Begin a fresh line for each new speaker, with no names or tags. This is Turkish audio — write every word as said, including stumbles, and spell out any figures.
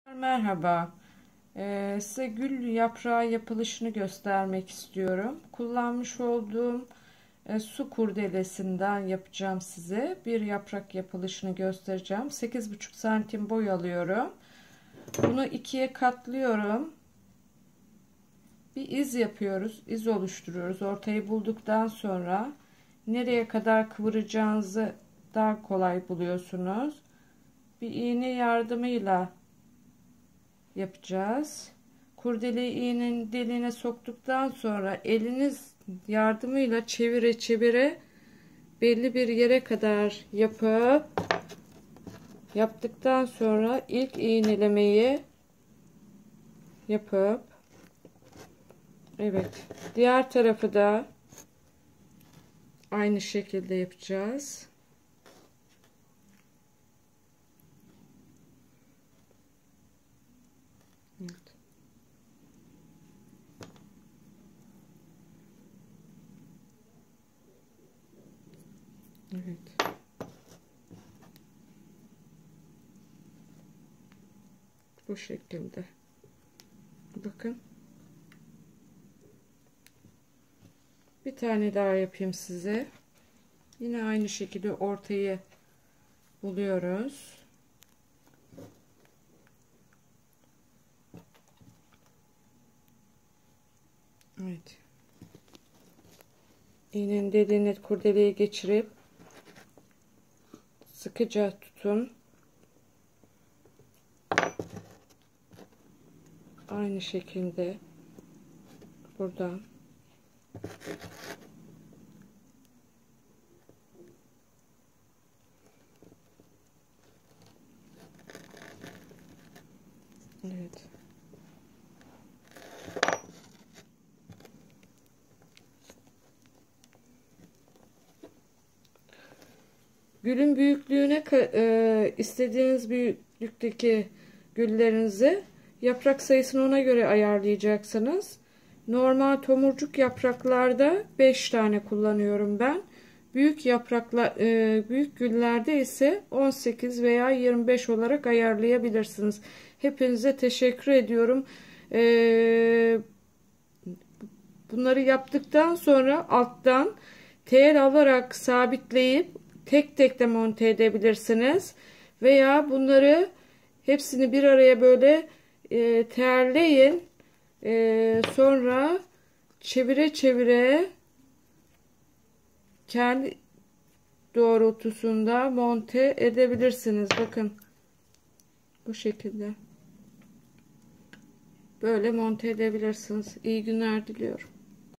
Merhaba. Ee, size gül yaprağı yapılışını göstermek istiyorum. Kullanmış olduğum e, su kurdelesinden yapacağım size. Bir yaprak yapılışını göstereceğim. sekiz buçuk santim boy alıyorum. Bunu ikiye katlıyorum. Bir iz yapıyoruz. İz oluşturuyoruz. Ortayı bulduktan sonra nereye kadar kıvıracağınızı daha kolay buluyorsunuz. Bir iğne yardımıyla yapacağız. Kurdeleyi iğnenin deliğine soktuktan sonra eliniz yardımıyla çevire çevire belli bir yere kadar yapıp yaptıktan sonra ilk iğnelemeyi yapıp evet, diğer tarafı da aynı şekilde yapacağız. Evet. Evet. Bu şekilde. Bakın. Bir tane daha yapayım size. Yine aynı şekilde ortayı buluyoruz. Evet. İğnenin deliğine kurdeleyi geçirip sıkıca tutun. Aynı şekilde buradan evet. Gülün büyüklüğüne e, istediğiniz büyüklükteki güllerinizi yaprak sayısını ona göre ayarlayacaksınız. Normal tomurcuk yapraklarda beş tane kullanıyorum ben. Büyük yapraklar, e, büyük güllerde ise on sekiz veya yirmi beş olarak ayarlayabilirsiniz. Hepinize teşekkür ediyorum. E, bunları yaptıktan sonra alttan tel alarak sabitleyip tek tek de monte edebilirsiniz. Veya bunları hepsini bir araya böyle e, terleyin. E, sonra çevire çevire kendi doğrultusunda monte edebilirsiniz. Bakın. Bu şekilde. Böyle monte edebilirsiniz. İyi günler diliyorum.